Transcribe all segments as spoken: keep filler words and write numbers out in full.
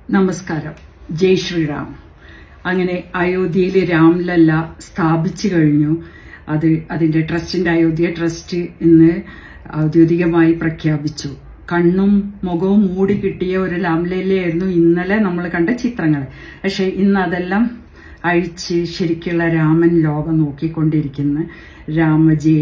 നമസ്കാരം. ജയ് ശ്രീറാം. അങ്ങനെ അയോധ്യയിലെ രാംലല്ല സ്ഥാപിച്ചു കഴിഞ്ഞു. അത് അതിന്റെ ട്രസ്റ്റിന്റെ അയോധ്യ ട്രസ്റ്റ് ഇന്ന് ഔദ്യോഗികമായി പ്രഖ്യാപിച്ചു. കണ്ണും മുഖവും മൂടി കിട്ടിയ ഒരു രാംലല്ലയായിരുന്നു ഇന്നലെ നമ്മൾ കണ്ട ചിത്രങ്ങൾ. പക്ഷെ ഇന്ന് അതെല്ലാം അഴിച്ച് ശരിക്കുള്ള രാമൻ ലോകം നോക്കിക്കൊണ്ടിരിക്കുന്ന രാമജി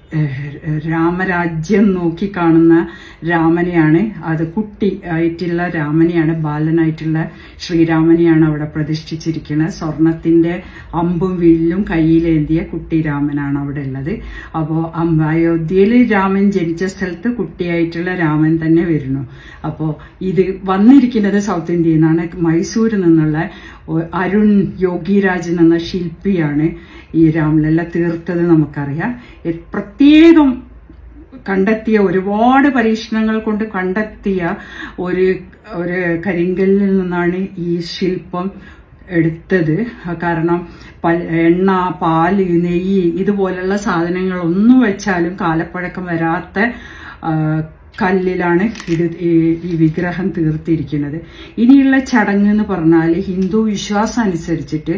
രാമരാജ്യം നോക്കി കാണുന്ന രാമനെയാണ്. അത് കുട്ടി ആയിട്ടുള്ള രാമനെയാണ്, ബാലനായിട്ടുള്ള ശ്രീരാമനെയാണ് അവിടെ പ്രതിഷ്ഠിച്ചിരിക്കുന്നത്. സ്വർണത്തിന്റെ അമ്പും വില്ലും കയ്യിലേന്തിയ കുട്ടി രാമനാണ് അവിടെ ഉള്ളത്. അപ്പോ അയോധ്യയിൽ രാമൻ ജനിച്ച സ്ഥലത്ത് കുട്ടിയായിട്ടുള്ള രാമൻ തന്നെ വരുന്നു. അപ്പോ ഇത് വന്നിരിക്കുന്നത് സൗത്ത് ഇന്ത്യയിൽ നിന്നാണ്. മൈസൂരിൽ നിന്നുള്ള അരുൺ യോഗിരാജ് എന്ന ശില്പിയാണ് ഈ രാംലല്ല തീർത്തത്. നമുക്കറിയാം, പ്രത്യേകം കണ്ടെത്തിയ ഒരുപാട് പരീക്ഷണങ്ങൾ കൊണ്ട് കണ്ടെത്തിയ ഒരു ഒരു കരിങ്കല്ലിൽ നിന്നാണ് ഈ ശില്പം എടുത്തത്. കാരണം എണ്ണ, പാല്, നെയ്യ് ഇതുപോലുള്ള സാധനങ്ങൾ ഒന്നും വെച്ചാലും കാലപ്പഴക്കം വരാത്ത കല്ലിലാണ് ഇത് ഈ വിഗ്രഹം തീർത്തിരിക്കുന്നത്. ഇനിയുള്ള ചടങ്ങ് എന്ന് പറഞ്ഞാൽ ഹിന്ദു വിശ്വാസം അനുസരിച്ചിട്ട്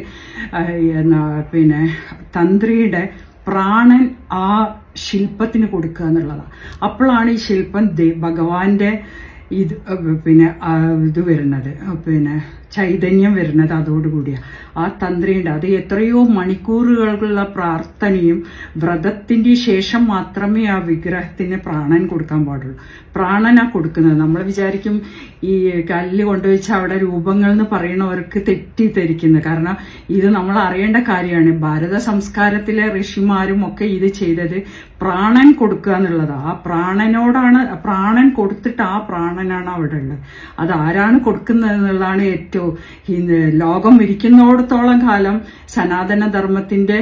പിന്നെ തന്ത്രിയുടെ പ്രാണൻ ആ ശില്പത്തിന് കൊടുക്കുക എന്നുള്ളതാണ്. അപ്പോഴാണ് ഈ ശില്പം ഭഗവാന്റെ ഇത് പിന്നെ ഇത് വരുന്നത്, പിന്നെ ചൈതന്യം വരുന്നത് അതോടുകൂടിയാണ്. ആ തന്ത്രിയുടെ അത് എത്രയോ മണിക്കൂറുകളുള്ള പ്രാർത്ഥനയും വ്രതത്തിന്റെ ശേഷം മാത്രമേ ആ വിഗ്രഹത്തിന് പ്രാണൻ കൊടുക്കാൻ പാടുള്ളൂ. പ്രാണനാ കൊടുക്കുന്നത്. നമ്മൾ വിചാരിക്കും ഈ കല്ല് കൊണ്ടുവച്ച് അവിടെ രൂപങ്ങൾ എന്ന് പറയുന്നവർക്ക് തെറ്റിദ്ധരിക്കുന്നത്. കാരണം ഇത് നമ്മൾ അറിയേണ്ട കാര്യമാണ്. ഭാരത സംസ്കാരത്തിലെ ഋഷിമാരും ഒക്കെ ഇത് ചെയ്തത് പ്രാണൻ കൊടുക്കുക എന്നുള്ളതാണ്. ആ പ്രാണനോടാണ്, പ്രാണൻ കൊടുത്തിട്ട് ആ പ്രാണനാണ് അവിടെ ഉള്ളത്. അത് ആരാണ് കൊടുക്കുന്നത് എന്നുള്ളതാണ് ഏറ്റവും ലോകം ഇരിക്കുന്നിടത്തോളം കാലം സനാതന ധർമ്മത്തിന്റെ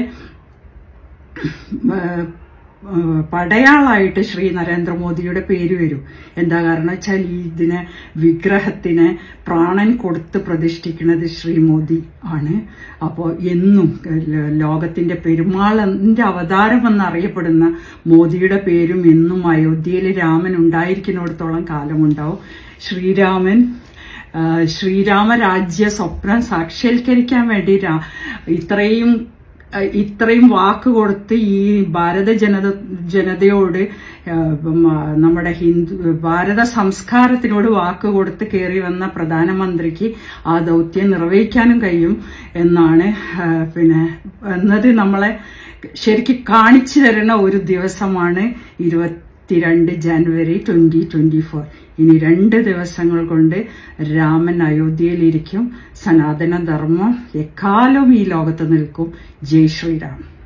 പടയാളായിട്ട് ശ്രീ നരേന്ദ്രമോദിയുടെ പേര് വരും. എന്താ കാരണം വെച്ചാൽ ഇതിനെ വിഗ്രഹത്തിന് പ്രാണൻ കൊടുത്ത് പ്രതിഷ്ഠിക്കുന്നത് ശ്രീ മോദി ആണ്. അപ്പോൾ എന്നും ലോകത്തിന്റെ പെരുമാളിന്റെ അവതാരം എന്നറിയപ്പെടുന്ന മോദിയുടെ പേരും എന്നും അയോധ്യയിൽ രാമൻ ഉണ്ടായിരിക്കുന്നിടത്തോളം കാലമുണ്ടാവും. ശ്രീരാമൻ ശ്രീരാമരാജ്യ സ്വപ്നം സാക്ഷാത്കരിക്കാൻ വേണ്ടി ഇത്രയും ഇത്രയും വാക്ക് കൊടുത്ത് ഈ ഭാരത ജനത ജനതയോട് നമ്മുടെ ഹിന്ദു ഭാരത സംസ്കാരത്തിനോട് വാക്ക് കൊടുത്ത് കയറി വന്ന പ്രധാനമന്ത്രിക്ക് ആ ദൗത്യം നിർവഹിക്കാനും കഴിയും എന്നാണ് പിന്നെ എന്നത് നമ്മളെ ശരിക്കും കാണിച്ചു തരുന്ന ഒരു ദിവസമാണ് ഇരുപത്തിരണ്ട് ജനുവരി ട്വന്റി ട്വന്റി ഫോർ. ഇനി രണ്ട് ദിവസങ്ങൾ കൊണ്ട് രാമൻ അയോധ്യയിലിരിക്കും. സനാതന ധർമ്മം എക്കാലവും ഈ ലോകത്ത് നിൽക്കും. ജയ് ശ്രീറാം.